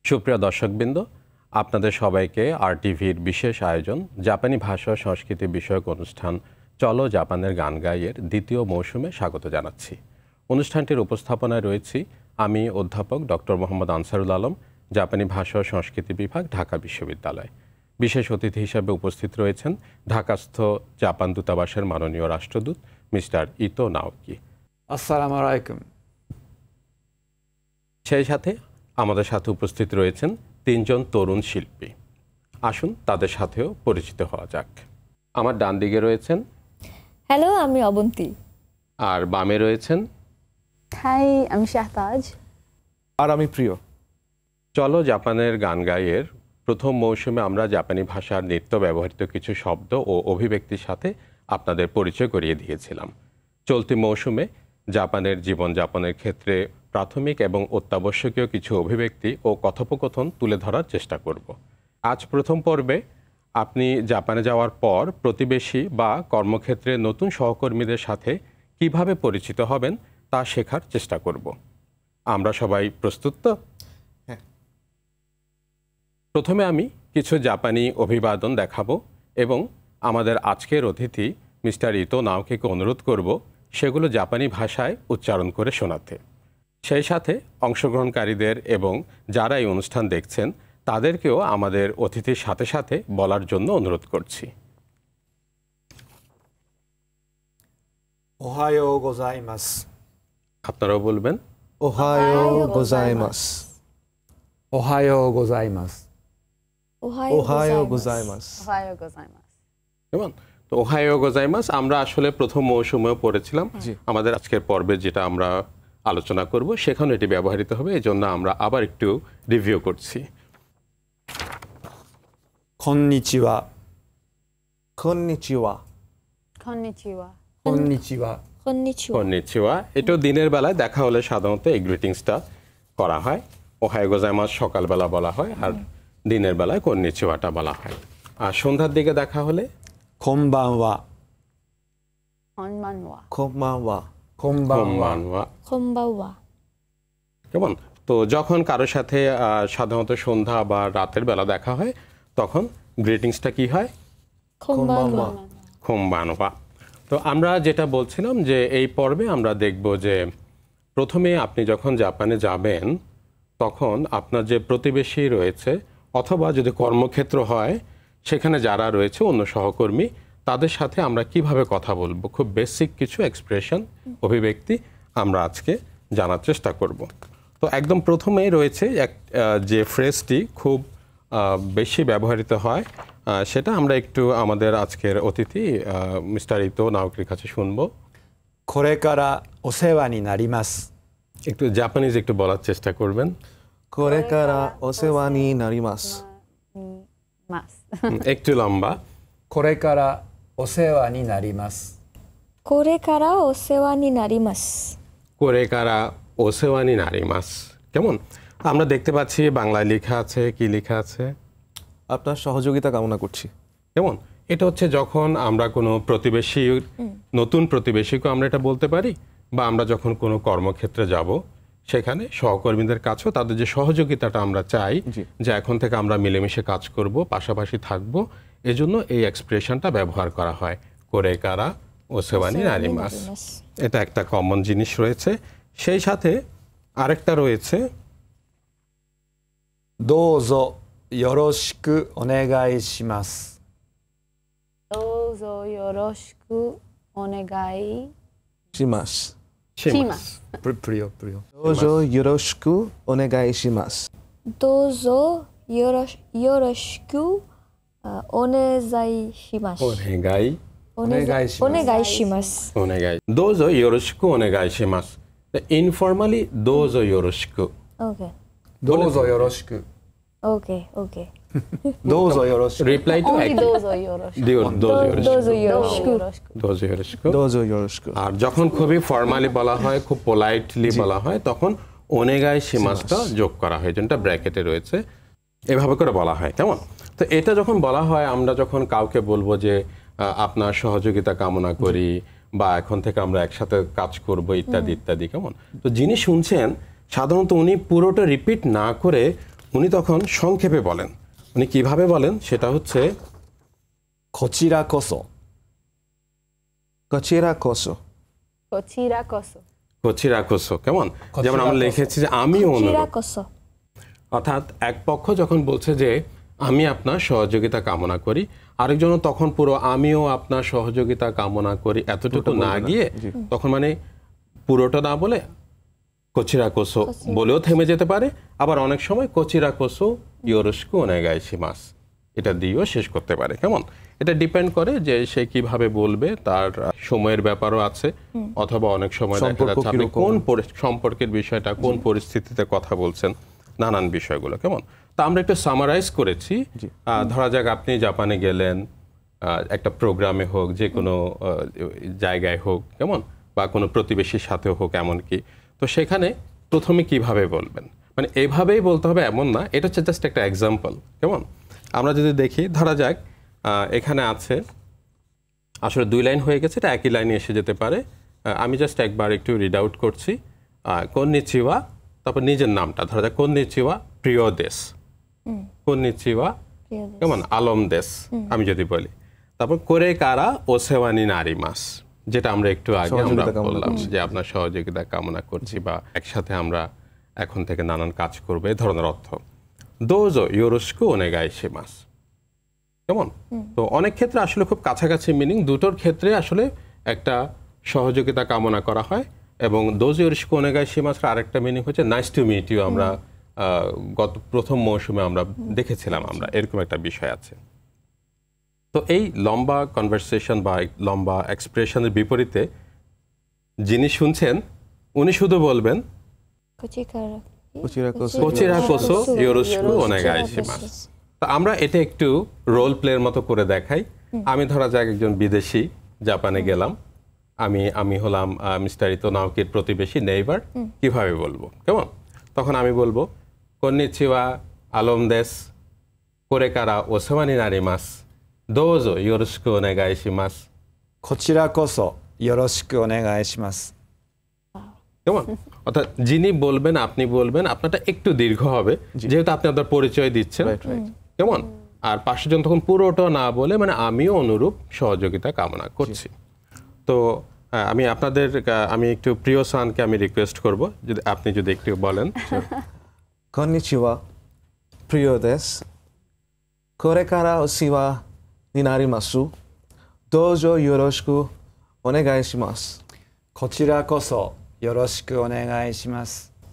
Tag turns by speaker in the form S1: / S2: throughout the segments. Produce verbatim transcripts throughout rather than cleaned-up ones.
S1: সুপ্রিয় দর্শকবৃন্দ, আপনাদের সবাইকে আরটিভির বিশেষ আয়োজন জাপানি ভাষা ও সংস্কৃতি বিষয়ক অনুষ্ঠান চলো জাপানের গান গাইয়ের দ্বিতীয় মৌসুমে স্বাগত জানাচ্ছি। অনুষ্ঠানটির উপস্থাপনায় রয়েছি আমি অধ্যাপক ডক্টর মোহাম্মদ আনসারুল আলম, জাপানি ভাষা ও সংস্কৃতি বিভাগ, ঢাকা বিশ্ববিদ্যালয়। বিশেষ অতিথি হিসেবে উপস্থিত রয়েছেন ঢাকাস্থ জাপান দূতাবাসের মাননীয় রাষ্ট্রদূত মিস্টার ইতো নাওকি।
S2: আসসালামু আলাইকুম।
S1: সেই সাথে আমাদের সাথে উপস্থিত রয়েছেন তিনজন তরুণ শিল্পী। আসুন তাদের সাথেও পরিচিত হওয়া যাক। আমার ডান দিকে রয়েছেন
S3: হ্যালো, আমি অবন্তী।
S1: আর বামে রয়েছেন
S4: হাই, আমি শাহতাজ।
S2: আর আমি প্রিয়।
S1: চলো জাপানের গান গাইয়ের প্রথম মৌসুমে আমরা জাপানি ভাষার নিত্য ব্যবহৃত কিছু শব্দ ও অভিব্যক্তির সাথে আপনাদের পরিচয় করিয়ে দিয়েছিলাম। চলতি মৌসুমে জাপানের জীবনযাপনের ক্ষেত্রে প্রাথমিক এবং অত্যাবশ্যকীয় কিছু অভিব্যক্তি ও কথোপকথন তুলে ধরার চেষ্টা করব। আজ প্রথম পর্বে আপনি জাপানে যাওয়ার পর প্রতিবেশী বা কর্মক্ষেত্রে নতুন সহকর্মীদের সাথে কিভাবে পরিচিত হবেন তা শেখার চেষ্টা করব। আমরা সবাই প্রস্তুত তো?
S2: হ্যাঁ।
S1: প্রথমে আমি কিছু জাপানি অভিবাদন দেখাবো এবং আমাদের আজকের অতিথি মিস্টার ইতো নাওকিকে অনুরোধ করব সেগুলো জাপানি ভাষায় উচ্চারণ করে শোনাতে। সেই সাথে অংশগ্রহণকারীদের এবং যারা এই অনুষ্ঠান দেখছেন তাদেরকেও আমাদের অতিথির সাথে সাথে বলার জন্য অনুরোধ করছি।
S2: ওহায়ো গোজাইমাসু।
S1: আপনারাও বলবেন
S2: ওহায়ো গোজাইমাসু। ওহায়ো গোজাইমাসু।
S3: ওহায়ো
S2: গোজাইমাসু।
S4: ওহায়ো গোজাইমাসু।
S1: কেমন? তো ওহায়ো গোজাইমাস আমরা আসলে প্রথম মৌসুমেও পড়েছিলাম। আমাদের আজকের পর্বে যেটা আমরা আলোচনা করব সেখানে এটি ব্যবহৃত হবে, এই জন্য আমরা আবার একটু রিভিউ করছি।
S2: কন্নিচিওয়া। কন্নিচিওয়া।
S4: কন্নিচিওয়া।
S2: কন্নিচিওয়া।
S3: কন্নিচিওয়া।
S1: কন্নিচিওয়া। এটাও দিনের বেলায় দেখা হলে সাধারণত এই গ্রিটিংসটা করা হয়। ওহায়ো গোজাইমাস সকালবেলা বলা হয় আর দিনের বেলায় কন্নিচিওয়াটা বলা হয়। আর সন্ধ্যার দিকে দেখা হলে
S2: কনবানওয়া।
S4: কনবানওয়া।
S2: কনবানওয়া।
S1: কনবানওয়া।
S3: কনবানওয়া।
S1: কেমন? তো যখন কারোর সাথে সাধারণত সন্ধ্যা বা রাতের বেলা দেখা হয় তখন গ্রিটিংসটা কি হয়?
S3: কনবানওয়া।
S1: কনবানওয়া। তো আমরা যেটা বলছিলাম যে এই পর্বে আমরা দেখব যে প্রথমে আপনি যখন জাপানে যাবেন তখন আপনার যে প্রতিবেশী রয়েছে অথবা যদি কর্মক্ষেত্র হয় সেখানে যারা রয়েছে অন্য সহকর্মী তাদের সাথে আমরা কিভাবে কথা বলবো, খুব বেসিক কিছু এক্সপ্রেশন, অভিব্যক্তি আমরা আজকে জানার চেষ্টা করব। তো একদম প্রথমেই রয়েছে এক যে ফ্রেজটি খুব বেশি ব্যবহৃত হয় সেটা আমরা একটু আমাদের আজকের অতিথি মিস্টার ইতো নাওকির কাছে শুনবো।
S2: কোরেকারা ওসেওয়া নি নারিমাসু।
S1: একটু জাপানিজ একটু বলার চেষ্টা করবেন।
S2: কোরেকারা ওসেওয়া নি নারিমাসু।
S4: মাস।
S1: একটু লম্বা।
S2: কোরেকারা ওসেওয়া নি নারিমাসু।
S3: কোরেকারা ওসেওয়া নি নারিমাসু।
S1: কোরেকারা ওসেওয়া নি নারিমাসু। কেমন? আমরা দেখতে পাচ্ছি বাংলায় লেখা আছে, কি লেখা আছে?
S5: আপনার সহযোগিতা কামনা করছি।
S1: কেমন? এটা হচ্ছে যখন আমরা কোনো প্রতিবেশী, নতুন প্রতিবেশীকে আমরা এটা বলতে পারি, বা আমরা যখন কোনো কর্মক্ষেত্রে যাব সেখানে সহকর্মীদের কাছেও তাদের যে সহযোগিতাটা আমরা চাই যে এখন থেকে আমরা মিলেমিশে কাজ করব, পাশাপাশি থাকব, এজন্য এই এক্সপ্রেশনটা ব্যবহার করা হয়, কোরেকারা ওসেওয়া নি নারিমাসু। এটা একটা কমন জিনিস রয়েছে। সেই সাথে আরেকটা রয়েছে
S2: দোজো ইয়োরোশিকু ওনেগাই শিমাসু।
S4: দোজো ইয়োরোশিকু ওনেগাই
S5: শিমাসু।
S4: শিমাসু।
S2: প্রিয় প্রিয়।
S5: দোজো ইয়োরোশিকু ওনেগাই শিমাসু।
S3: দোজো ইয়োরোশিকু ওনেগাই শিমাসু।
S1: ওনেগাই
S2: ওনেগাই শিমাসু।
S3: ওনেগাই শিমাসু।
S1: ওনেগাই। দোজো ইয়োরোশিকু ওনেগাই শিমাসু। ইনফর্মালি দোজো ইয়োরোশিকু।
S3: ওকে।
S2: দোজো ইয়োরোশিকু।
S3: Okay okay.
S2: দোজো ইয়োরোশিকু।
S1: রিপ্লাই টু
S4: Only দোজো ইয়োরোশিকু।
S3: দোজো ইয়োরোশিকু।
S1: দোজো ইয়োরোশিকু।
S5: দোজো ইয়োরোশিকু।
S1: আর যখন খুবই ফর্মালি বলা হয়, খুব পোলাইটলি বলা হয়, তখন ওনেগাই শিমাসুটা যোগ করা হয়, যেটা ব্র্যাকেটে রয়েছে, এভাবে করে বলা হয়। কেমন? তো এটা যখন বলা হয়, আমরা যখন কাউকে বলবো যে আপনার সহযোগিতা কামনা করি বা এখন থেকে আমরা একসাথে কাজ করব ইত্যাদি ইত্যাদি, কেমন? তো যিনি শুনছেন সাধারণত উনি পুরোটা রিপিট না করে উনি তখন সংক্ষেপে বলেন। উনি কিভাবে বলেন সেটা হচ্ছে
S2: こちらこそ
S5: こちらこそ
S4: こちらこそ
S1: কোচিরা কোসো। কেমন? যেমন আমরা লিখেছি যে আমি অনুরূপ,
S3: চিরাকোসো।
S1: অর্থাৎ এক পক্ষ যখন বলছে যে আমি আপনার সহযোগিতা কামনা করি, আরেকজন তখন পুরো আমিও আপনার সহযোগিতা কামনা করি এতটুকু না গিয়ে তখন মানে পুরোটা না বলে কোচিরা কোসো বলেও থেমে যেতে পারে, আবার অনেক সময় কোচিরা কোসো ইয়োরোশিকু ওনেগাইশিমাস এটা দিয়েও শেষ করতে পারে। কেমন? এটা ডিপেন্ড করে যে সে কিভাবে বলবে, তার সময়ের ব্যাপারও আছে, অথবা অনেক সময় দেখা যাচ্ছে আপনি কোন পরি- সম্পর্কের বিষয়টা কোন পরিস্থিতিতে কথা বলছেন, নানান বিষয়গুলো। কেমন? তা আমরা একটু সামারাইজ করেছি। আহ, ধরা যাক আপনি জাপানে গেলেন, আহ, একটা প্রোগ্রামে হোক, যে কোনো আহ, জায়গায় হোক, কেমন, বা কোনো প্রতিবেশীর সাথেও হোক এমনকি, তো সেখানে প্রথমে কিভাবে বলবেন, মানে এভাবেই বলতে হবে এমন না, এটা হচ্ছে জাস্ট একটা এক্সাম্পল। কেমন? আমরা যদি দেখি, ধরা যাক আহ, এখানে আছে আসলে দুই লাইন হয়ে গেছে, এটা একই লাইনে এসে যেতে পারে। আহ, আমি জাস্ট একবার একটু রিড আউট করছি। কন্নিচিওয়া, তারপর নিজের নামটা, ধরা যাক কন্নিচিওয়া প্রিয় দেশ, কন্নিচিওয়া কেমন আলম দেশ আমি যদি বলি, তারপর করে কারা ও সেওয়ানি নারী মাস, যেটা আমরা একটু আগে আমরা
S5: সহযোগিতা কামনা
S1: বললাম
S5: করছি।
S1: যে আপনার সহযোগিতা কামনা করছি বা একসাথে আমরা এখন থেকে নানান কাজ করবো, এই ধরনের অর্থ। দোজো ইয়োরোশিকু ওনেগাইশিমাস। কেমন? তো অনেক ক্ষেত্রে আসলে খুব কাছাকাছি মিনিং, দুটোর ক্ষেত্রে আসলে একটা সহযোগিতা কামনা করা হয়। এবং দোজো ইয়োরোশিকু ওনেগাইশিমাসের আরেকটা মিনিং হচ্ছে নাইস টু মিট ইউ। আমরা আহ, গত প্রথম মৌসুমে আমরা দেখেছিলাম, আমরা এরকম একটা বিষয় আছে। তো এই লম্বা কনভারসেশন বা লম্বা এক্সপ্রেশনের বিপরীতে যিনি শুনছেন উনি শুধু বলবেন
S3: こちから
S5: こちらこそ
S1: কোচিরা কোসো ইয়োরোশিকু ওনেগাইশিমাস। তো আমরা এটা একটু রোল প্লের মতো করে দেখাই। আমি ধরা যাক একজন বিদেশি, জাপানে গেলাম, আমি আমি হলাম মিস্টার ইতো নাওকির প্রতিবেশী, নেইবার। কিভাবে বলবো? কেমন? তখন আমি বলবো কন্নিচিওয়া আলম দেশ, করে কারা ওসেওয়ানি নারিমাস, দোজো ইয়োরোশিকু ওনেগাইশিমাস।
S2: こちらこそよろしくお願いします
S1: কেমন? অর্থাৎ যিনি বলবেন, আপনি বলবেন, আপনারটা একটু দীর্ঘ হবে যেহেতু আপনি আপনার পরিচয় দিচ্ছেন। কেমন? আর পাঁচজন তখন পুরোটা না বলে মানে আমিও অনুরূপ সহযোগিতা কামনা করছি। তো আহ, আমি আপনাদের আহ, আমি একটু প্রিয় সানকে আমি রিকোয়েস্ট করব, যদি আপনি যদি একটু বলেন।
S5: こんにちは、プリオです。これからお世話になります。どうぞよろしくお願いします。
S2: こちらこそよろしくお願いします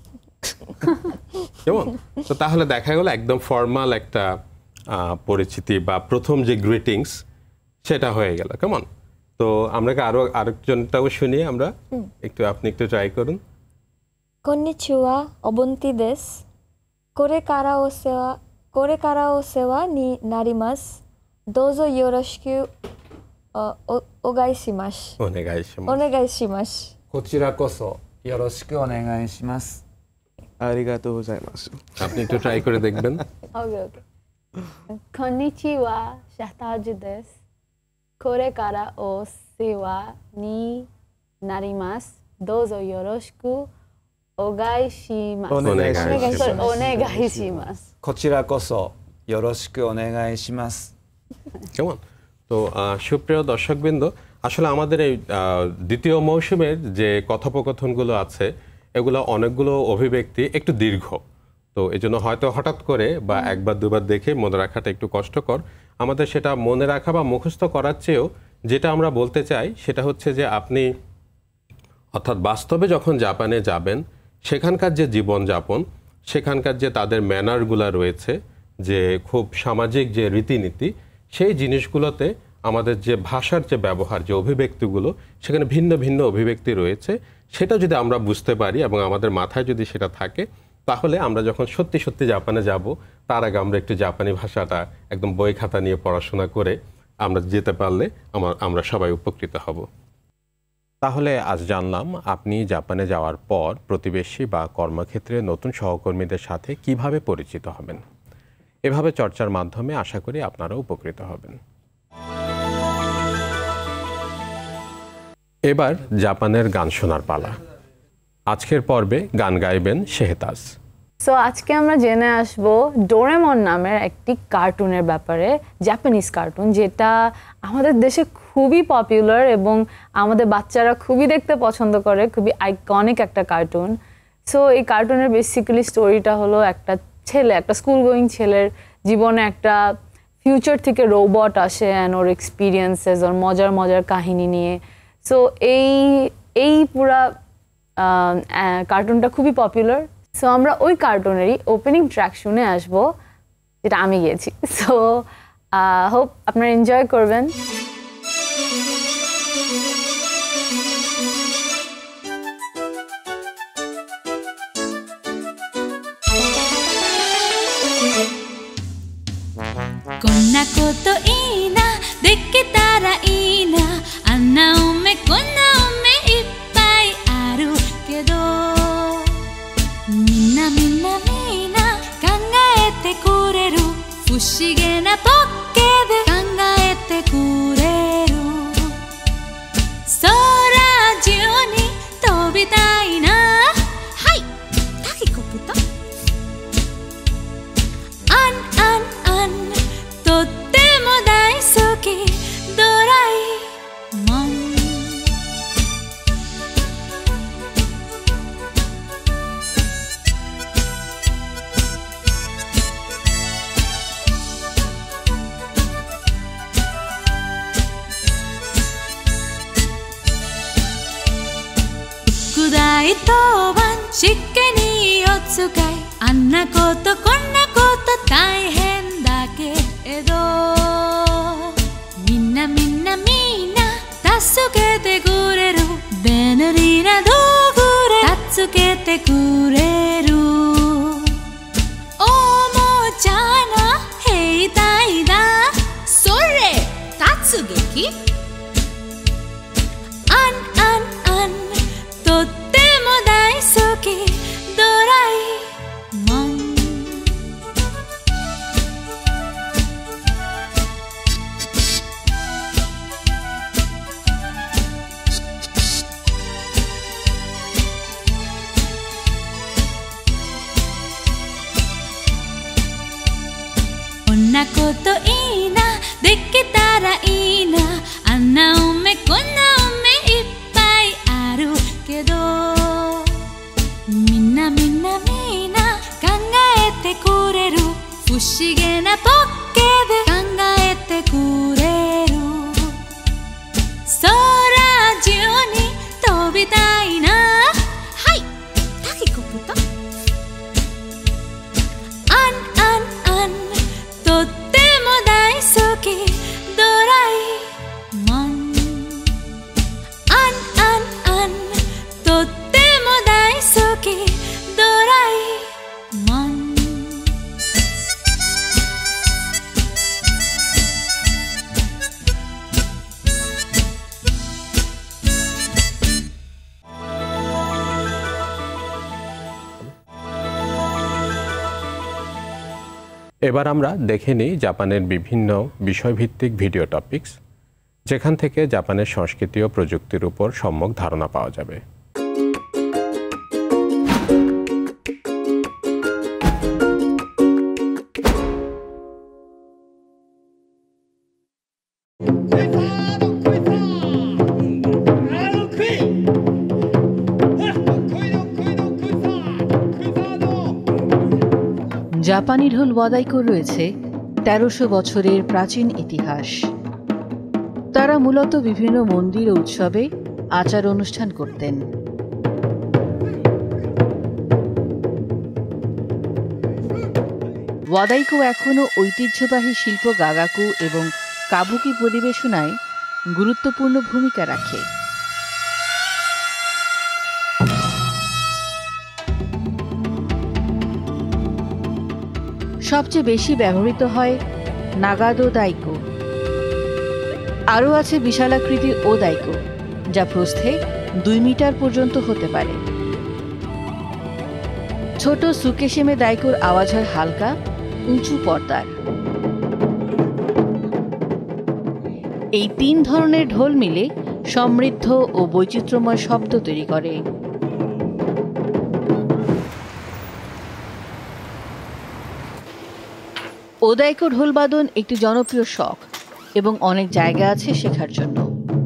S1: কেমন? তো তাহলে দেখা গেল একদম ফর্মাল একটা আহ, পরিচিতি বা প্রথম যে গ্রিটিংস সেটা হয়ে গেল। কেমন? তো আমরা কি আরো আরেকজনটাও শুনি আমরা একটু, আপনি একটু ট্রাই করুন।
S3: こんにちは、おぼんてです。これからお世話、これからお世話になります。どうぞよろしくおおお願いします。
S1: ওনেগাইশিমাস।
S3: お願いします。
S2: こちらこそよろしくお願いします
S5: ありがとうございます。
S1: আপনি একটু ট্রাই করে দেখবেন।
S4: ওকে ওকে কন্নিচিওয়া শাহতাজ দেশこれからお世話になりますどうぞよろしくお願いします
S5: お願いします
S4: お願いします
S2: こちらこそよろしくお願いします
S1: কেমন? তো আহ, সুপ্রিয় দর্শকবৃন্দ, আসলে আমাদের এই আহ, দ্বিতীয় মৌসুমের যে কথোপকথনগুলো আছে এগুলো অনেকগুলো অভিব্যক্তি একটু দীর্ঘ, তো এই জন্য হয়তো হঠাৎ করে বা একবার দুবার দেখে মনে রাখাটা একটু কষ্টকর। আমাদের সেটা মনে রাখা বা মুখস্থ করার চেয়েও যেটা আমরা বলতে চাই সেটা হচ্ছে যে আপনি অর্থাৎ বাস্তবে যখন জাপানে যাবেন সেখানকার যে জীবনযাপন, সেখানকার যে তাদের ম্যানারগুলো রয়েছে, যে খুব সামাজিক যে রীতিনীতি, সেই জিনিসগুলোতে আমাদের যে ভাষার যে ব্যবহার, যে অভিব্যক্তিগুলো, সেখানে ভিন্ন ভিন্ন অভিব্যক্তি রয়েছে। সেটা যদি আমরা বুঝতে পারি এবং আমাদের মাথায় যদি সেটা থাকে, তাহলে আমরা যখন সত্যি সত্যি জাপানে যাব তার আগে আমরা একটু জাপানি ভাষাটা একদম বই খাতা নিয়ে পড়াশোনা করে আমরা যেতে পারলে আমার আমরা সবাই উপকৃত হব। তাহলে আজ জানলাম আপনি জাপানে যাওয়ার পর প্রতিবেশী বা কর্মক্ষেত্রে নতুন সহকর্মীদের সাথে কিভাবে পরিচিত হবেন। এভাবে চর্চার মাধ্যমে আশা করি আপনারা উপকৃত হবেন। এবার জাপানের গান শোনার পালা। আজকের পর্বে গান গাইবেন শেহতাজ।
S4: সো আজকে আমরা জেনে আসবো ডোরেমন নামের একটি কার্টুনের ব্যাপারে, জাপানিজ কার্টুন, যেটা আমাদের দেশে খুবই পপুলার এবং আমাদের বাচ্চারা খুবই দেখতে পছন্দ করে, খুবই আইকনিক একটা কার্টুন। সো এই কার্টুনের বেসিক্যালি স্টোরিটা হলো একটা ছেলে, একটা স্কুল গোয়িং ছেলের জীবনে একটা ফিউচার থেকে রোবট আসে অ্যান্ড ওর এক্সপিরিয়েন্সেস, ওর মজার মজার কাহিনী নিয়ে। সো এই এই পুরা কার্টুনটা খুবই পপুলার। সো আমরা ওই কার্টুনেরই ওপেনিং ট্র্যাক শুনে আসবো, যেটা আমি গিয়েছি। সো হোপ আপনারা এনজয় করবেন।
S6: こんなこといいな、できたらいいな、あんな夢こんな夢いっぱいあるけど、みんなみんなみんな考えてくれる、不思議なポッケで考えてくれる、空中に飛びたいな、はいタケコプタあんあんあん、とっても大好きドラえもん。副大当番湿気にお使い、あんなことこんなこと大変だけど、みんなみんなみんな助けてくれる、便利な道具で助けてくれる、おもちゃな兵隊だ、それ突撃あんあんあん、とっても大好きドラえもん。こんなこといいな、できたらいいな、あんな夢こんな夢いっぱいあるけど、みんなみんなみんな考えてくれる、不思議なポッケで考えてくれる、空中に飛びたいな、はいタケコプタあんあんあん、とっても大好きドラえもん。あんあんあん、とっても大好きドラえもん。
S1: এবার আমরা দেখে নিই জাপানের বিভিন্ন বিষয়ভিত্তিক ভিডিও টপিকস, যেখান থেকে জাপানের সংস্কৃতি ও প্রযুক্তির উপর সম্যক ধারণা পাওয়া যাবে।
S7: জাপানি ঢোল ওয়াদাইকোর রয়েছে তেরোশো বছরের প্রাচীন ইতিহাস। তারা মূলত বিভিন্ন মন্দির ও উৎসবে আচার অনুষ্ঠান করতেন। ওয়াদাইকো এখনও ঐতিহ্যবাহী শিল্প গাগাকু এবং কাবুকি পরিবেশনায় গুরুত্বপূর্ণ ভূমিকা রাখে। সবচেয়ে বেশি ব্যবহৃত হয় নাগাদো দাইকো। আরও আছে বিশালাকৃতির ও দাইকো, যা প্রস্থে দুই মিটার পর্যন্ত হতে পারে। ছোট সুকেশেমে দাইকোর আওয়াজ হয় হালকা, উঁচু পর্দার। এই তিন ধরনের ঢোল মিলে সমৃদ্ধ ও বৈচিত্র্যময় শব্দ তৈরি করে। ওদাইকো ঢোলবাদন একটি জনপ্রিয় শখ এবং অনেক জায়গা আছে শেখার জন্য।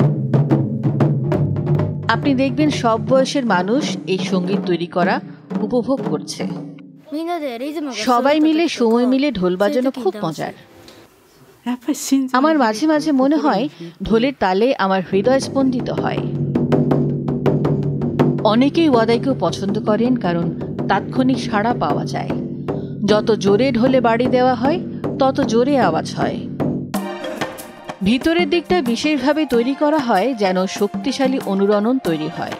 S7: আপনি দেখবেন সব বয়সের মানুষ এই সঙ্গীত তৈরি করা উপভোগ করছে। সবাই মিলে সময় মিলে ঢোল বাজানো খুব মজার। আমার মাঝে মাঝে মনে হয় ঢোলের তালে আমার হৃদয় স্পন্দিত হয়। অনেকেই ওয়াদাইকো পছন্দ করেন কারণ তাৎক্ষণিক সাড়া পাওয়া যায়। যত জোরে ঢোলে বাড়ি দেওয়া হয় তত জোরে আওয়াজ হয়। ভিতরের দিকটা বিশেষভাবে তৈরি করা হয় যেন শক্তিশালী অনুরণন তৈরি হয়।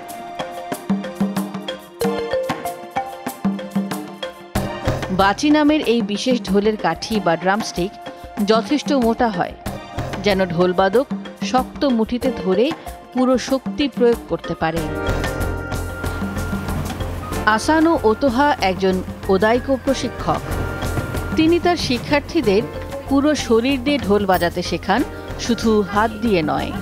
S7: বাচি নামের এই বিশেষ ঢোলের কাঠি বা ড্রামস্টিক যথেষ্ট মোটা হয় যেন ঢোলবাদক শক্ত মুঠিতে ধরে পুরো শক্তি প্রয়োগ করতে পারে। আসানো ওতোহা একজন ওদাইকো প্রশিক্ষক। তিনি তার শিক্ষার্থীদের পুরো শরীর দিয়ে ঢোল বাজাতে শেখান, শুধু হাত দিয়ে নয়।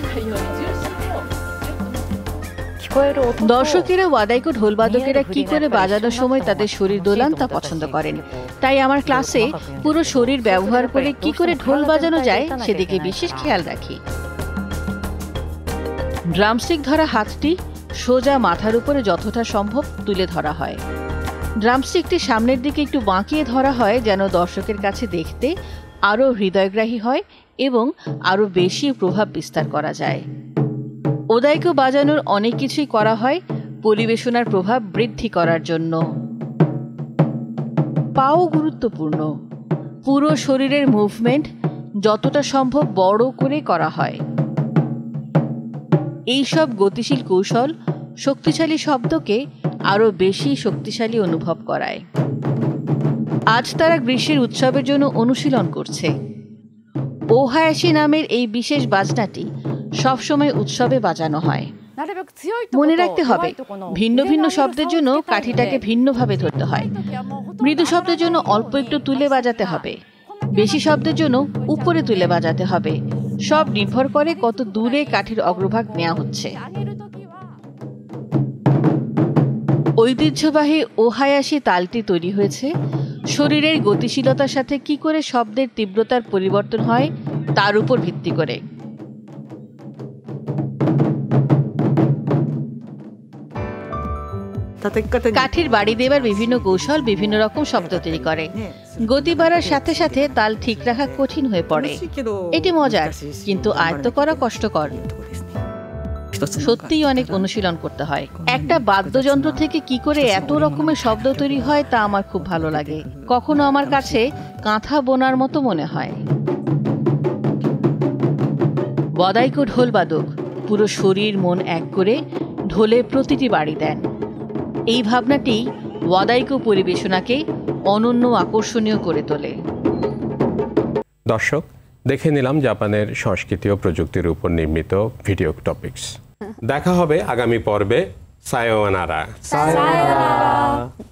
S7: দর্শকেরা ওয়াদাইকো ঢোলবাদকেরা কি করে বাজানোর সময় তাদের শরীর দোলান তা পছন্দ করেন, তাই আমার ক্লাসে পুরো শরীর ব্যবহার করে কি করে ঢোল বাজানো যায় সেদিকে বিশেষ খেয়াল রাখি। ড্রামস্টিক ধরা হাতটি সোজা মাথার উপরে যতটা সম্ভব তুলে ধরা হয়। ড্রামস্টিকটি সামনের দিকে একটু বাঁকিয়ে ধরা হয় যেন দর্শকের কাছে দেখতে আরও হৃদয়গ্রাহী হয় এবং আরও বেশি প্রভাব বিস্তার করা যায়। ওদাইকো বাজানোর অনেক কিছুই করা হয় পরিবেশনার প্রভাব বৃদ্ধি করার জন্য। পাও গুরুত্বপূর্ণ। পুরো শরীরের মুভমেন্ট যতটা সম্ভব বড় করে করা হয়। এই সব গতিশীল কৌশল শক্তিশালী শব্দকে আরও বেশি শক্তিশালী অনুভব করায়। আজ তারা গ্রীষ্মের উৎসবের জন্য অনুশীলন করছে। ওহায়াশি নামের এই বিশেষ বাজনাটি সবসময় উৎসবে বাজানো হয়। মনে রাখতে হবে ভিন্ন ভিন্ন শব্দের জন্য কাঠিটাকে ভিন্নভাবে ধরতে হয়। মৃদু শব্দের জন্য অল্প একটু তুলে বাজাতে হবে, বেশি শব্দের জন্য উপরে তুলে বাজাতে হবে। সব নির্ভর করে কত দূরে কাঠির অগ্রভাগ নেওয়া হচ্ছে। ঐতিহ্যবাহী ওহায়াশি তালটি তৈরি হয়েছে শরীরের গতিশীলতার সাথে কি করে শব্দের তীব্রতার পরিবর্তন হয় তার উপর ভিত্তি করে। কাঠির বাড়ি দেবার বিভিন্ন কৌশল বিভিন্ন রকম শব্দ তৈরি করে। গতি বাড়ার সাথে সাথে তাল ঠিক রাখা কঠিন হয়ে পড়ে। এটি মজার কিন্তু আয়ত্ত করা কষ্টকর। সত্যিই অনেক অনুশীলন করতে হয়। একটা বাদ্যযন্ত্র থেকে কি করে এত রকমের শব্দ তৈরি হয় তা আমার খুব ভালো লাগে। কখনো আমার কাছে কাঁথা বোনার মতো মনে হয়। ওয়াদাইকো ঢোলবাদক পুরো শরীর মন এক করে ঢোলে প্রতিটি বাড়ি দেন। এই ভাবনাটি ওয়াদাইকো পরিবেশনাকে অনন্য আকর্ষণীয় করে তোলে।
S1: দর্শক, দেখে নিলাম জাপানের সংস্কৃতি ও প্রযুক্তির উপর নির্মিত ভিডিও টপিকস। দেখা হবে আগামী পর্বে। সায়োনারা।
S2: সায়োনারা।